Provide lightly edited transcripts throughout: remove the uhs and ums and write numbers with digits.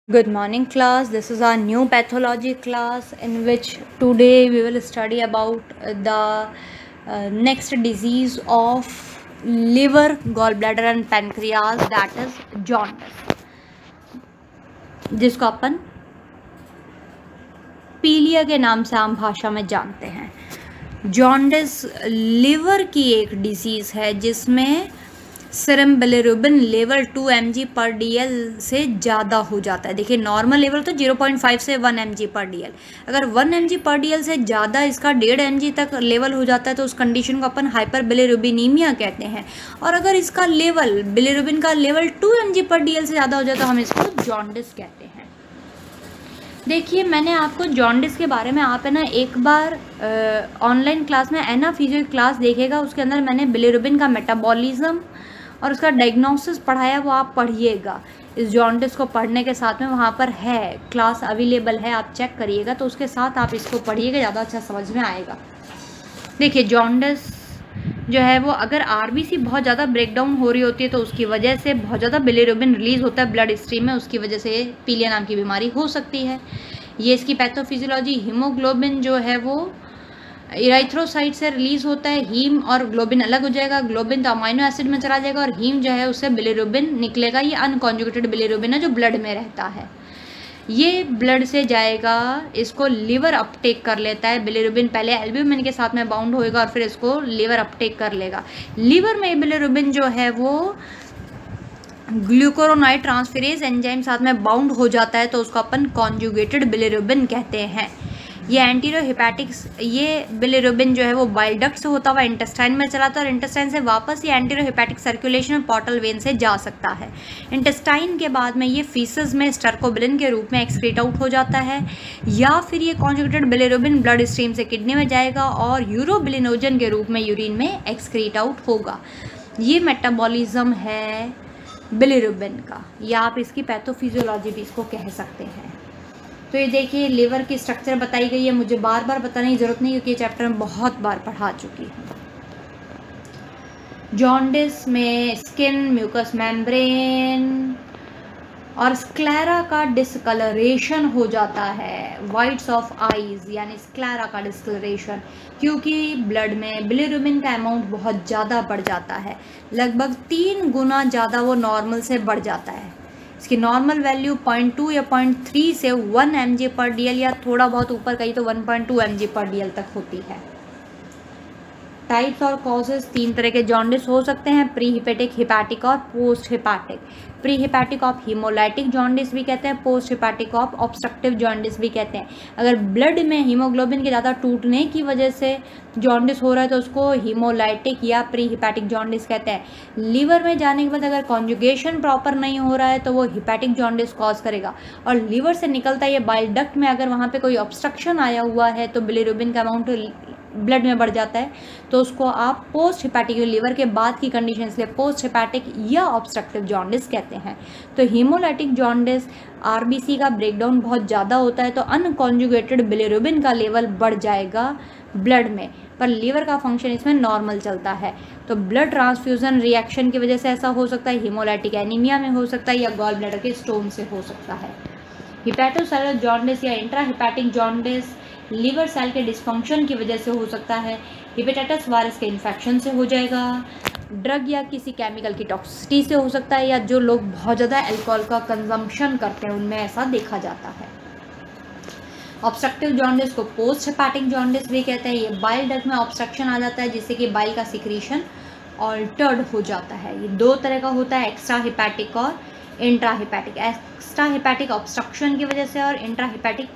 Good morning class. This is our new pathology class in which today we will study about the next disease of liver, gallbladder and pancreas, that is jaundice, जिसको अपन पीलिया के नाम से आम भाषा में जानते हैं। जॉन्डिस लिवर की एक डिजीज़ है जिसमें सीरम बिलिरुबिन लेवल 2 mg/dl से ज़्यादा हो जाता है। देखिए नॉर्मल लेवल तो 0.5 से 1 mg/dl, अगर 1 mg/dl से ज़्यादा इसका 1.5 mg तक लेवल हो जाता है तो उस कंडीशन को अपन हाइपर बिलिरुबिनीमिया कहते हैं। और अगर इसका लेवल बिलिरुबिन का लेवल 2 mg/dl से ज़्यादा हो जाए तो हम इसको जॉन्डिस कहते हैं। देखिए मैंने आपको जॉन्डिस के बारे में आप है ना एक बार ऑनलाइन क्लास में एना फिजियो क्लास देखेगा, उसके अंदर मैंने बिलिरुबिन का मेटाबॉलिज्म और उसका डायग्नोसिस पढ़ाया, वो आप पढ़िएगा। इस जॉन्डिस को पढ़ने के साथ में वहाँ पर है क्लास अवेलेबल है, आप चेक करिएगा तो उसके साथ आप इसको पढ़िएगा, ज़्यादा अच्छा समझ में आएगा। देखिए जॉन्डिस जो है वो अगर आरबीसी बहुत ज़्यादा ब्रेकडाउन हो रही होती है तो उसकी वजह से बहुत ज़्यादा बिलिरुबिन रिलीज़ होता है ब्लड स्ट्रीम में, उसकी वजह से पीलिया नाम की बीमारी हो सकती है। ये इसकी पैथोफिजियोलॉजी, हीमोग्लोबिन जो है वो इराइथ्रोसाइट से रिलीज़ होता है, हीम और ग्लोबिन अलग हो जाएगा, ग्लोबिन तो अमाइनो एसिड में चला जाएगा और हीम जो है उससे बिलिरुबिन निकलेगा। ये अनकॉन्जुगेटेड बिलिरुबिन है जो ब्लड में रहता है, ये ब्लड से जाएगा, इसको लिवर अपटेक कर लेता है। बिलिरुबिन पहले एल्ब्यूमिन के साथ में बाउंड होएगा और फिर इसको लिवर अपटेक कर लेगा। लिवर में बिलिरुबिन जो है वो ग्लूकोरोनाइड ट्रांसफेरेज एंजाइम साथ में बाउंड हो जाता है तो उसको अपन कॉन्जुगेटेड बिलिरुबिन कहते हैं। ये एंटीरो हिपैटिक्स, ये बिलिरुबिन जो है वो बाइल डक्ट से होता हुआ इंटेस्टाइन में चलाता है और इंटेस्टाइन से वापस ये एंटीरो हिपैटिक सर्कुलेशन में पोर्टल वेन से जा सकता है। इंटेस्टाइन के बाद में ये फीसस में स्टर्कोबिलिन के रूप में एक्सक्रीट आउट हो जाता है, या फिर ये कॉन्जुगेटेड बिलिरुबिन ब्लड स्ट्रीम से किडनी में जाएगा और यूरोबिलिनोजन के रूप में यूरिन में एक्सक्रीट आउट होगा। ये मेटाबॉलिज्म है बिलिरुबिन का, या आप इसकी पैथोफिजियोलॉजी भी इसको कह सकते हैं। तो ये देखिए लिवर की स्ट्रक्चर बताई गई है, मुझे बार बार बताने की ज़रूरत नहीं क्योंकि ये चैप्टर में बहुत बार पढ़ा चुकी हूँ। जॉन्डिस में स्किन, म्यूकस मेम्ब्रेन और स्क्लेरा का डिस्कलरेशन हो जाता है, वाइट्स ऑफ आईज यानी स्क्लेरा का डिस्कलरेशन, क्योंकि ब्लड में बिलिरुबिन का अमाउंट बहुत ज़्यादा बढ़ जाता है, लगभग 3 गुना ज़्यादा वो नॉर्मल से बढ़ जाता है। इसकी नॉर्मल वैल्यू 0.2 या 0.3 से 1 mg/dl या थोड़ा बहुत ऊपर कहीं तो 1.2 mg/dl तक होती है। टाइप्स और कॉजेज 3 तरह के जॉन्डिस हो सकते हैं, प्री हिपैटिक, हिपैटिक और post hepatic. Pre hepatic of haemolytic jaundice भी कहते हैं, post hepatic of obstructive jaundice भी कहते हैं। अगर ब्लड में हीमोग्लोबिन के ज़्यादा टूटने की वजह से जॉन्डिस हो रहा है तो उसको हीमोलाइटिक या प्री हिपैटिक जॉन्डिस कहते हैं। लीवर में जाने के बाद अगर कॉन्जुगेशन प्रॉपर नहीं हो रहा है तो वो हिपैटिक जॉन्डिस कॉज करेगा, और लीवर से निकलता है ये बाइल डक्ट में अगर वहाँ पे कोई ऑब्स्ट्रक्शन आया हुआ है तो बिलिरुबिन का अमाउंट ब्लड में बढ़ जाता है तो उसको आप पोस्ट हिपैटिक, लीवर के बाद की कंडीशन इसलिए पोस्ट हिपैटिक या ऑब्स्ट्रक्टिव जॉन्डिस कहते हैं। तो हीमोलाइटिक जॉन्डिस आरबीसी का ब्रेकडाउन बहुत ज़्यादा होता है तो अनकॉन्जुगेटेड बिलिरुबिन का लेवल बढ़ जाएगा ब्लड में, पर लीवर का फंक्शन इसमें नॉर्मल चलता है। तो ब्लड ट्रांसफ्यूजन रिएक्शन की वजह से ऐसा हो सकता है, हीमोलाइटिक एनीमिया में हो सकता है या गॉल ब्लैडर के स्टोन से हो सकता है। हिपैटोसेलुलर जॉन्डिस या intra hepatic jaundice liver cell के डिस्फंक्शन की वजह से हो सकता है, हेपेटाइटिस वायरस के इन्फेक्शन से हो जाएगा, ड्रग या किसी केमिकल की टॉक्सिसिटी से हो सकता है, या जो लोग बहुत ज़्यादा अल्कोहल का कंजम्पशन करते हैं उनमें ऐसा देखा जाता है। ऑब्स्ट्रक्टिव जॉन्डिस को पोस्ट हेपैटिक जॉन्डिस भी कहते हैं। ये बाइल डक्ट में ऑब्स्ट्रक्शन आ जाता है जिससे कि बाइल का सिक्रीशन ऑल्टर्ड हो जाता है। ये 2 तरह का होता है, एक्स्ट्रा हिपैटिक और intra hepatic. Extra hepatic obstruction की वजह से और इंट्रा हिपैटिक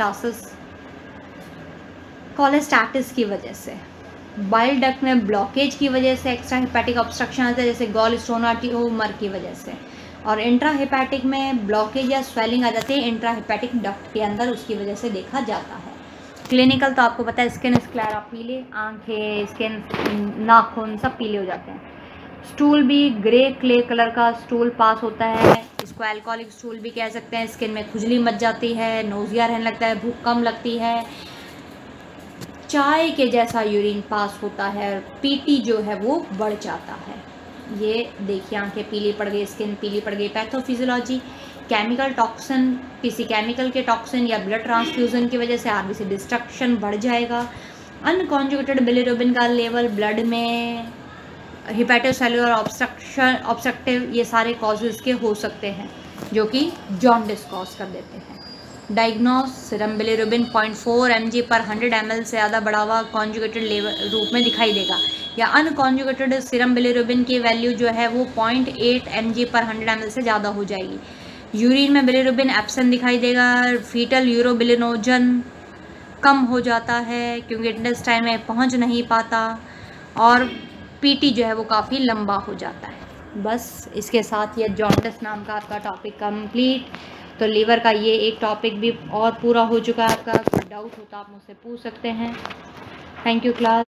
कोलेस्टैटिस की वजह से। बाइल डक्ट में ब्लॉकेज की वजह से एक्स्ट्रा हिपैटिक ऑब्स्ट्रक्शन आता है, जैसे गॉल स्टोन ट्यूमर की वजह से। और इंट्रा हिपैटिक में ब्लॉकेज या स्वेलिंग आ जाती है इंट्रा हिपैटिक डक्ट के अंदर, उसकी वजह से देखा जाता है। क्लिनिकल तो आपको पता है, स्किन स्क्लेरा पीले, आंखें, स्किन, नाखून सब पीले हो जाते हैं। स्टूल भी ग्रे क्ले कलर का स्टूल पास होता है, इसको अल्कोहलिक स्टूल भी कह सकते हैं। स्किन में खुजली मच जाती है, नोजिया रहने लगता है, भूख कम लगती है, चाय के जैसा यूरिन पास होता है, पीटी जो है वो बढ़ जाता है। ये देखिए आंखें पीली पड़ गई, स्किन पीली पड़ गई। पैथोफिजियोलॉजी, केमिकल टॉक्सिन, किसी केमिकल के टॉक्सिन या ब्लड ट्रांसफ्यूजन की वजह से आरबीसी डिस्ट्रक्शन बढ़ जाएगा। अनकॉन्जुगेटेड बिलिरुबिन का लेवल ब्लड में, हिपेटोसेलुलर ऑब्स्ट्रक्टिव, ये सारे कॉजेज़ के हो सकते हैं जो कि जॉन्डिस कॉज कर देते हैं। Diagnose, serum bilirubin 0.4 mg/100 ml से ज़्यादा बढ़ा हुआ कॉन्जुगेटेड लेवल रूप में दिखाई देगा, या अनकॉन्जुगेटेड सीरम बिलिरुबिन की वैल्यू जो है वो 0.8 mg/100 ml से ज़्यादा हो जाएगी। यूरिन में बिलिरुबिन एब्सेंट दिखाई देगा। फीटल यूरोबिलिनोजन कम हो जाता है क्योंकि इंटेस्टाइन में पहुंच नहीं पाता, और पीटी जो है वो काफ़ी लंबा हो जाता है। बस इसके साथ ये जॉन्डिस नाम का आपका टॉपिक कंप्लीट। तो लीवर का ये एक टॉपिक भी और पूरा हो चुका है आपका। कोई डाउट हो तो आप मुझसे पूछ सकते हैं। Thank you class.